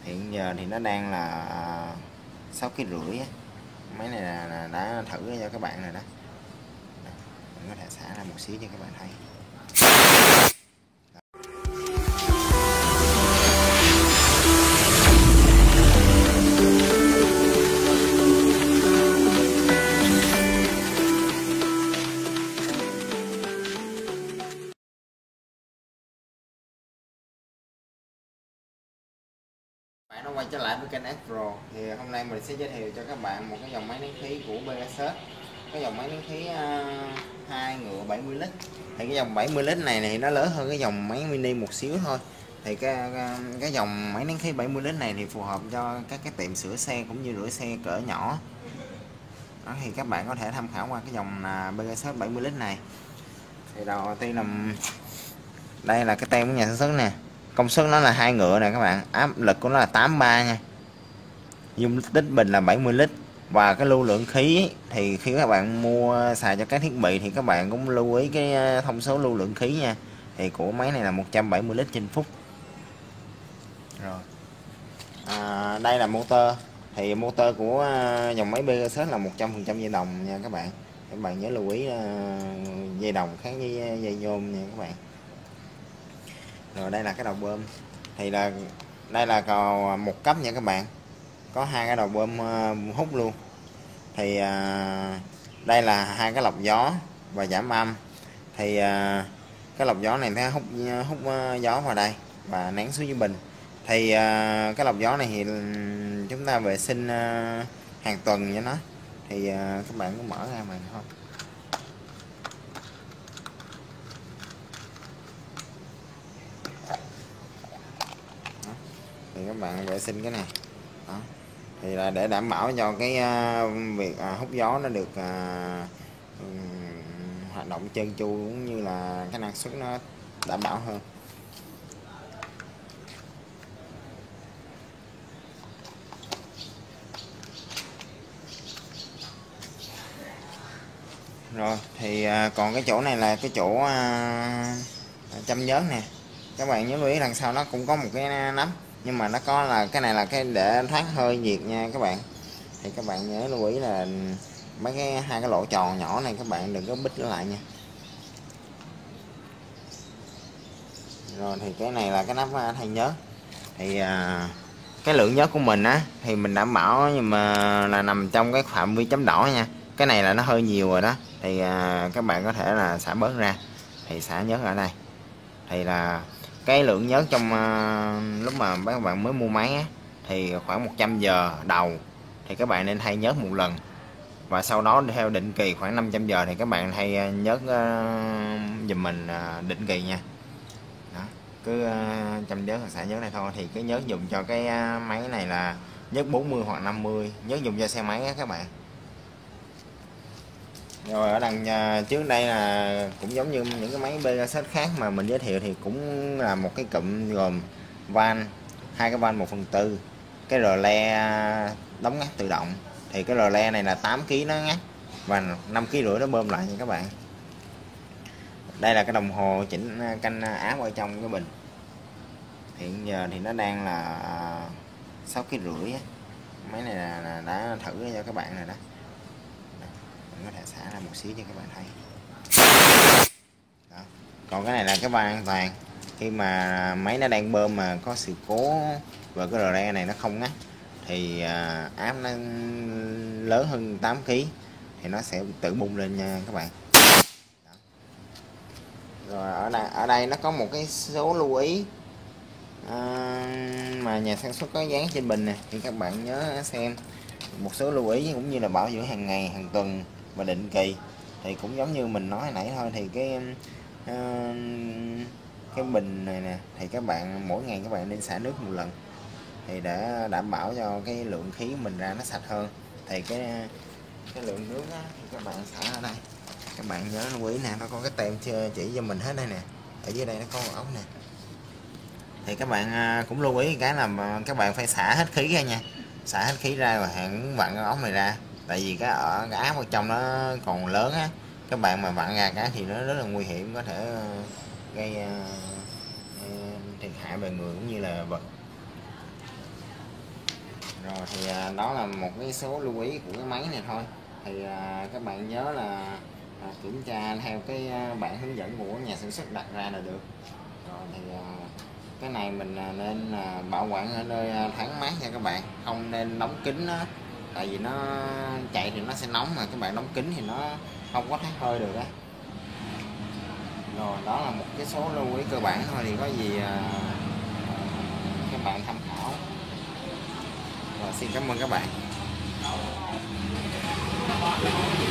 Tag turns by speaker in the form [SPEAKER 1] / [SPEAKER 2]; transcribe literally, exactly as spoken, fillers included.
[SPEAKER 1] Hiện giờ thì nó đang là sáu ký rưỡi. Máy này là, là đã thử cho các bạn rồi đó. Mình có thể xả ra một xíu cho các bạn thấy. Bạn đã quay trở lại với kênh Astro. Thì hôm nay mình sẽ giới thiệu cho các bạn một cái dòng máy nén khí của Pegasus. Cái dòng máy nén khí uh, hai ngựa bảy mươi lít. Thì cái dòng bảy mươi lít này thì nó lớn hơn cái dòng máy mini một xíu thôi. Thì cái cái dòng máy nén khí bảy mươi lít này thì phù hợp cho các cái tiệm sửa xe cũng như rửa xe cỡ nhỏ. Đó, thì các bạn có thể tham khảo qua cái dòng Pegasus bảy mươi lít này. Thì đầu tiên là đây là cái tem của nhà sản xuất nè. Công suất nó là hai ngựa nè các bạn, áp lực của nó là tám mươi ba nha, dung tích bình là bảy mươi lít. Và cái lưu lượng khí thì khi các bạn mua xài cho các thiết bị thì các bạn cũng lưu ý cái thông số lưu lượng khí nha. Thì của máy này là một trăm bảy mươi lít trên phút. Rồi à, đây là motor. Thì motor của dòng máy Pegasus là một trăm phần trăm dây đồng nha các bạn. Các bạn nhớ lưu ý dây đồng khác với dây nhôm nha các bạn. Rồi đây là cái đầu bơm. Thì là đây là còn một cấp nha các bạn, có hai cái đầu bơm hút luôn. Thì à, đây là hai cái lọc gió và giảm âm. Thì à, cái lọc gió này nó hút hút gió vào đây và nén xuống dưới bình. Thì à, cái lọc gió này thì chúng ta vệ sinh à, hàng tuần cho nó. Thì à, các bạn có mở ra mà không. Thì các bạn vệ sinh cái này đó. Thì là để đảm bảo cho cái uh, việc uh, hút gió nó được uh, um, hoạt động trơn tru cũng như là cái năng suất nó đảm bảo hơn. Rồi thì uh, còn cái chỗ này là cái chỗ uh, châm nhớt nè. Các bạn nhớ lưu ý đằng sau nó cũng có một cái nắp, nhưng mà nó có là cái này là cái để thoát hơi nhiệt nha các bạn. Thì các bạn nhớ lưu ý là mấy cái hai cái lỗ tròn nhỏ này các bạn đừng có bít nó lại nha. Rồi thì cái này là cái nắp thay nhớt. Thì à, cái lượng nhớt của mình á thì mình đảm bảo, nhưng mà là nằm trong cái phạm vi chấm đỏ nha. Cái này là nó hơi nhiều rồi đó. Thì à, các bạn có thể là xả bớt ra. Thì xả nhớt ở đây. Thì là cái lượng nhớt trong uh, lúc mà các bạn mới mua máy á, thì khoảng một trăm giờ đầu thì các bạn nên thay nhớt một lần. Và sau đó theo định kỳ khoảng năm trăm giờ thì các bạn thay nhớt uh, giùm mình uh, định kỳ nha. Đó, cứ uh, chăm nhớt và xả nhớt này thôi. Thì cái nhớt dùng cho cái uh, máy này là nhớt bốn mươi hoặc năm mươi, nhớt dùng cho xe máy á các bạn. Rồi ở đằng trước đây là cũng giống như những cái máy Pegasus khác mà mình giới thiệu, thì cũng là một cái cụm gồm van, hai cái van một phần tư, cái rờ le đóng ngắt tự động. Thì cái rờ le này là tám ki lô gam nó ngắt và năm ki lô gam rưỡi nó bơm lại nha các bạn. Đây là cái đồng hồ chỉnh canh áp ở trong cái bình. Hiện giờ thì nó đang là sáu ki lô gam rưỡi. Máy này là, là đã thử cho các bạn rồi đó. Mình có thể xả ra một xíu cho các bạn thấy. Đó. Còn cái này là cái van an toàn. Khi mà máy nó đang bơm mà có sự cố và cái rờ le này nó không ngắt thì áp nó lớn hơn tám ki lô gam thì nó sẽ tự bung lên nha các bạn. Đó. Rồi ở đây, ở đây nó có một cái số lưu ý à, mà nhà sản xuất có dán trên bình này, thì các bạn nhớ xem. Một số lưu ý cũng như là bảo dưỡng hàng ngày, hàng tuần và định kỳ. Thì cũng giống như mình nói nãy thôi, thì cái uh, cái bình này nè thì các bạn mỗi ngày các bạn nên xả nước một lần, thì để đảm bảo cho cái lượng khí mình ra nó sạch hơn. Thì cái cái lượng nước á, thì các bạn xả ở đây. Các bạn nhớ lưu ý nè, nó có cái tem chỉ cho mình hết đây nè. Ở dưới đây nó có một ống nè. Thì các bạn cũng lưu ý cái là các bạn phải xả hết khí ra nha. Xả hết khí ra và hãng vặn cái ống này ra. Tại vì cái ở cái áp ở trong nó còn lớn á, các bạn mà vặn ra cái thì nó rất là nguy hiểm, có thể gây uh, thiệt hại về người cũng như là vật. Rồi thì à, đó là một cái số lưu ý của cái máy này thôi. Thì à, các bạn nhớ là à, kiểm tra theo cái à, bản hướng dẫn của nhà sản xuất đặt ra là được. Rồi thì à, cái này mình à, nên à, bảo quản ở nơi à, thoáng mát nha các bạn, không nên đóng kín nó, tại vì nó chạy thì nó sẽ nóng, mà các bạn đóng kín thì nó không có thoát hơi được á. Rồi đó là một cái số lưu ý cơ bản thôi, thì có gì à, các bạn tham khảo. Rồi xin cảm ơn các bạn.